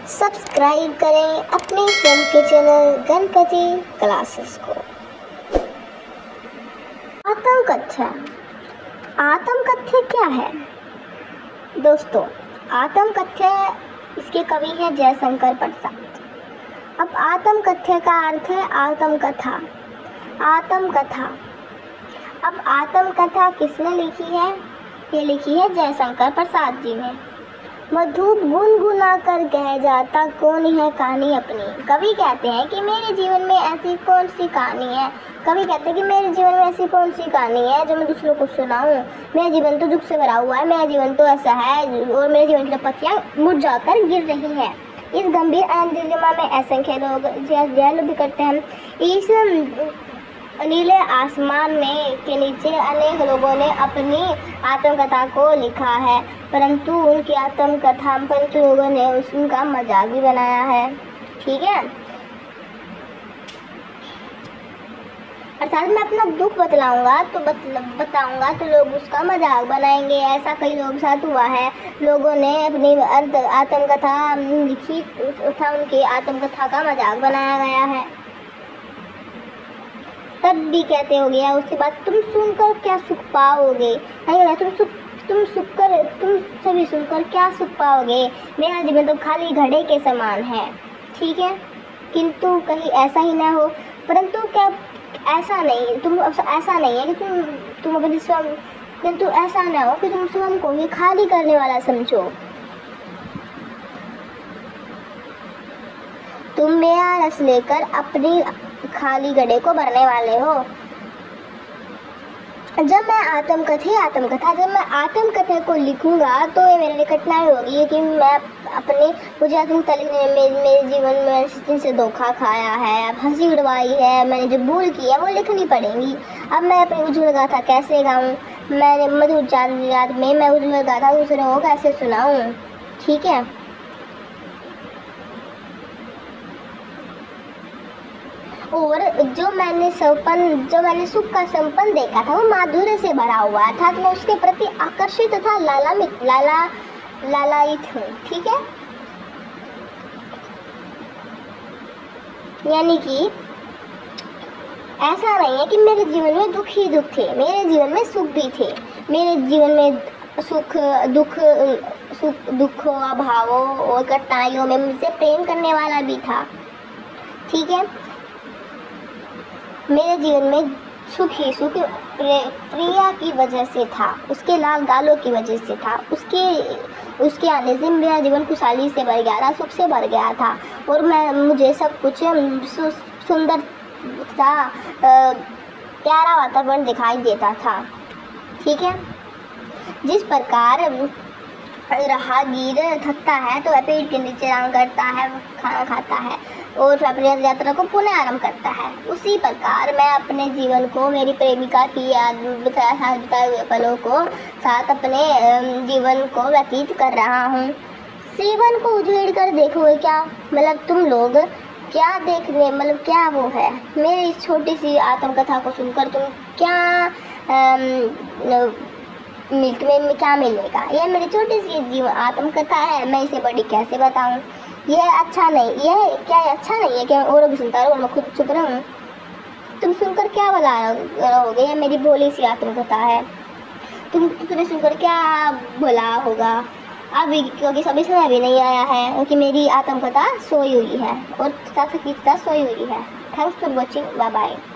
Subscribe करें अपने स्वयं के चैनल गणपति क्लासेस को। आत्मकथ्य। आत्मकथ्य क्या है दोस्तों? आत्मकथ्य इसके कवि हैं जयशंकर प्रसाद। अब आत्मकथ्य का अर्थ है आत्मकथा। आत्मकथा। अब आत्मकथा किसने लिखी है? ये लिखी है जयशंकर प्रसाद जी ने। मधुप गुनगुना कर कह जाता कौन है कहानी अपनी। कवि कहते हैं कि मेरे जीवन में ऐसी कौन सी कहानी है। कवि कहते हैं कि मेरे जीवन में ऐसी कौन सी कहानी है जो मैं दूसरों को सुनाऊं। मेरा जीवन तो दुख से भरा हुआ है, मेरा जीवन तो ऐसा है और मेरे जीवन की पत्तियां मुरझाकर गिर रही हैं। इस गंभीर दिनमा में असंख्य लोग जय भी करते हैं। इस नीले आसमान में के नीचे अनेक लोगों ने अपनी आत्मकथा को लिखा है, परंतु उनकी आत्मकथा पर लोगों ने उसका मजाक भी बनाया है। ठीक है, अर्थात मैं अपना दुख बताऊंगा तो लोग उसका मजाक बनाएंगे। ऐसा कई लोगों के साथ हुआ है। लोगों ने अपनी आत्मकथा लिखी तथा उनकी आत्मकथा का मजाक बनाया गया है। तब भी कहते हो गया उसके बाद तुम सुनकर क्या सुख पाओगे। तुम सभी सुनकर क्या सुख पाओगे। मेरा जीवन तो खाली घड़े के समान है। ठीक है, किंतु कहीं ऐसा ही ना हो। परंतु क्या ऐसा नहीं ऐसा नहीं है कि तुम अपने स्वयं, किंतु ऐसा ना हो कि तुम स्वयं को ही खाली करने वाला समझो। तुम मेरा रस लेकर अपनी खाली घड़े को भरने वाले हो। जब मैं आत्मकथा को लिखूंगा तो ये मेरे लिए कठिनाई होगी कि मैं मुझे आत्मकथा लिखने में मेरे जीवन में जिनसे धोखा खाया है, हंसी उड़वाई है, मैंने जो भूल की है वो लिखनी पड़ेगी। अब मैं अपनी उज्ज्वल गाथा कैसे गाऊं? मैंने मधुर याद में मैं उज्ज्वल गाथा दूसरों को कैसे सुनाऊं? ठीक है, और जो मैंने सुख का संपन्न देखा था वो माधुर्य से भरा हुआ था, तो मैं उसके प्रति आकर्षित तथा लालायित हूँ। ठीक है, यानी कि ऐसा नहीं है कि मेरे जीवन में दुख ही दुख थे, मेरे जीवन में सुख भी थे। मेरे जीवन में दुख अभावों और कठिनाइयों में मुझसे प्रेम करने वाला भी था। ठीक है, मेरे जीवन में सुख प्रिया की वजह से था, उसके लाल गालों की वजह से था। उसके आने से मेरा जीवन खुशहाली से भर गया था, सुख से भर गया था और मुझे सब कुछ सुंदर सा प्यारा वातावरण दिखाई देता था। ठीक है, जिस प्रकार राहगीर थकता है तो वह पेड़ के नीचे आराम करता है, खाना खाता है और अपनी यात्रा को पुनः आरंभ करता है, उसी प्रकार मैं अपने जीवन को मेरी प्रेमिका की याद बिताए हुए पलों को साथ अपने जीवन को व्यतीत कर रहा हूँ। जीवन को उधेड़ कर देखोगे क्या? मतलब तुम लोग क्या देखने, मतलब क्या वो है? मेरी इस छोटी सी आत्मकथा को सुनकर तुम क्या में क्या मिलेगा? यह मेरी छोटी सी जीवन आत्मकथा है, मैं इसे बड़ी कैसे बताऊं? यह अच्छा नहीं है कि मैं औरों की सुनता रहूं और मैं खुद चुप रहूं? तुम सुनकर क्या भला रहोगे? यह मेरी भोली सी आत्मकथा है, तुमने सुनकर क्या भला होगा? अभी क्योंकि सभी समय भी नहीं आया है, क्योंकि मेरी आत्मकथा सोई हुई है और सोई हुई है। Thanks for watching, bye bye.